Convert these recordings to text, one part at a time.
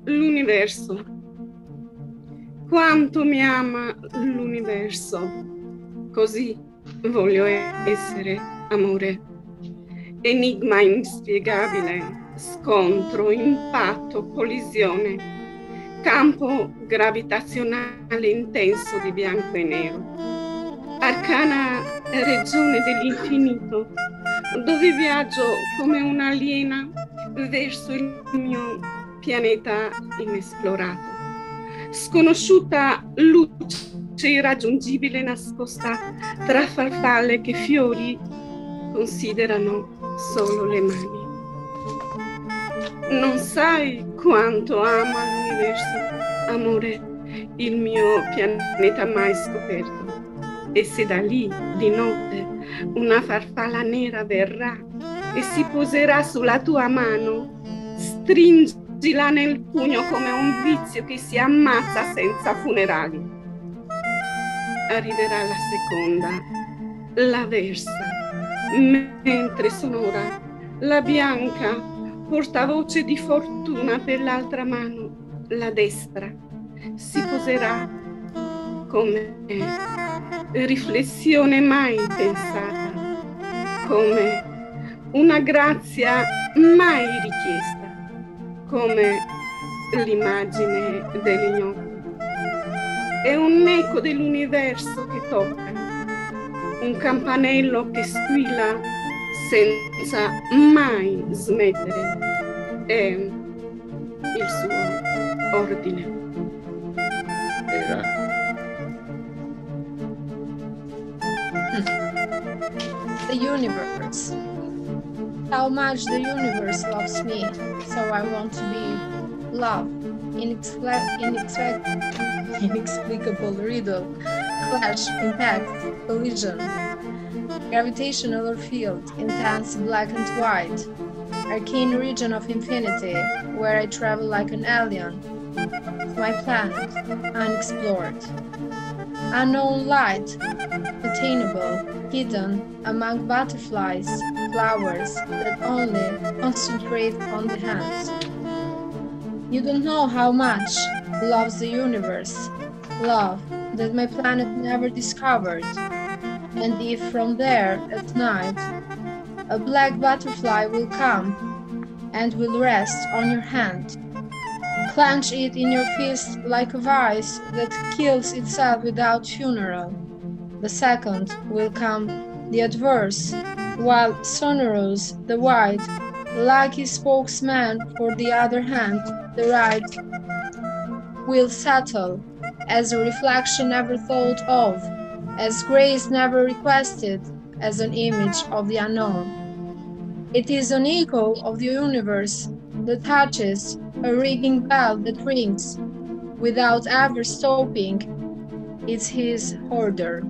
l'universo. Quanto mi ama l'universo. Così voglio essere, amore. Enigma inspiegabile, scontro, impatto, collisione, campo gravitazionale intenso di bianco e nero, arcana regione dell'infinito, dove viaggio come un'aliena verso il mio pianeta inesplorato. Sconosciuta luce irraggiungibile nascosta tra farfalle che fiori considerano solo le mani. Non sai quanto ama l'universo, amore, il mio pianeta mai scoperto. E se da lì, di notte, una farfalla nera verrà e si poserà sulla tua mano, stringila nel pugno come un vizio che si ammazza senza funerali. Arriverà la seconda, la versa, mentre sonora, la bianca, portavoce di fortuna per l'altra mano, la destra, si poserà come riflessione mai pensata, come una grazia mai richiesta, come l'immagine dell'ignoro. È un eco dell'universo che tocca, un campanello che squilla senza mai smettere. È il suo ordine. The universe. How much the universe loves me, so I want to be loved. Inexplicable riddle, clash, impact, collision, gravitational field, intense black and white, arcane region of infinity, where I travel like an alien, my planet, unexplored, unknown light, attainable, hidden among butterflies, flowers that only concentrate on the hands. You don't know how much loves the universe, love that my planet never discovered. And if from there at night a black butterfly will come and will rest on your hand, clench it in your fist like a vice that kills itself without funeral. The second will come the adverse, while sonorous, the white, lucky spokesman for the other hand, the right, will settle as a reflection never thought of, as grace never requested, as an image of the unknown. It is an echo of the universe that touches a ringing bell that rings without ever stopping. It's his order.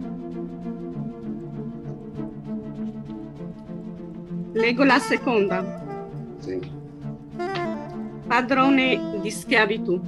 Leggo la seconda. Sì. Padrone di schiavitù.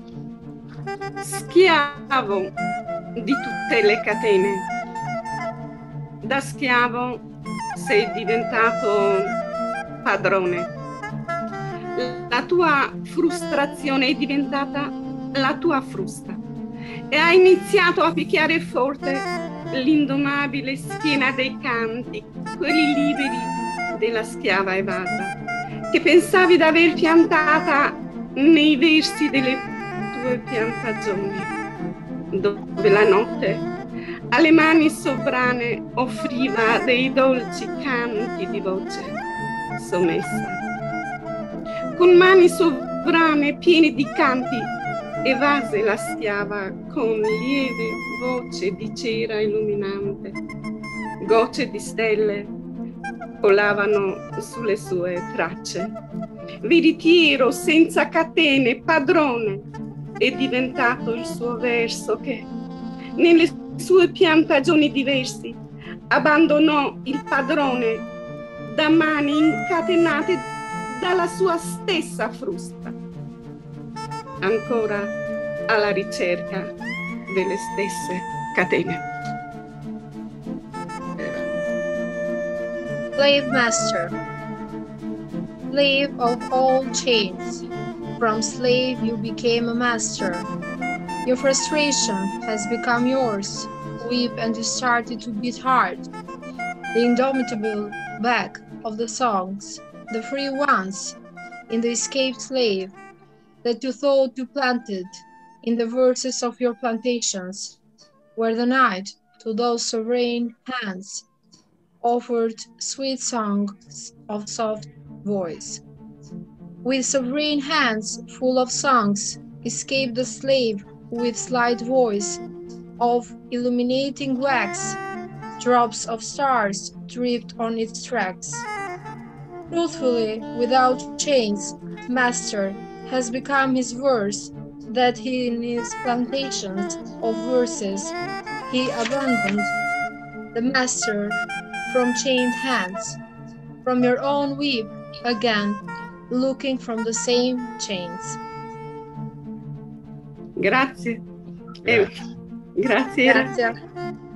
Schiavo di tutte le catene. Da schiavo sei diventato padrone. La tua frustrazione è diventata la tua frusta e hai iniziato a picchiare forte l'indomabile schiena dei canti, quelli liberi della schiava evasa, che pensavi d'aver piantata nei versi delle tue piantagioni, dove la notte alle mani sovrane offriva dei dolci canti di voce sommessa. Con mani sovrane piene di canti evase la schiava con lieve voce di cera illuminante. Gocce di stelle volavano sulle sue tracce. Veritiero senza catene, padrone, è diventato il suo verso che, nelle sue piantagioni diversi, abbandonò il padrone da mani incatenate dalla sua stessa frusta, ancora alla ricerca delle stesse catene. Slave master, slave of all chains, From slave you became a master. Your frustration has become yours. Weep and you started to beat hard. The indomitable back of the songs, the free ones, in the escaped slave that you thought you planted in the verses of your plantations, where the night to those sovereign hands offered sweet songs of soft voice. With sovereign hands full of songs, escaped the slave with slight voice of illuminating wax, drops of stars dripped on its tracks. Truthfully, without chains, master has become his verse, that he in his plantations of verses he abandoned, the master from chained hands, from your own whip again, looking from the same chains. Grazie. Grazie. Grazie. Grazie.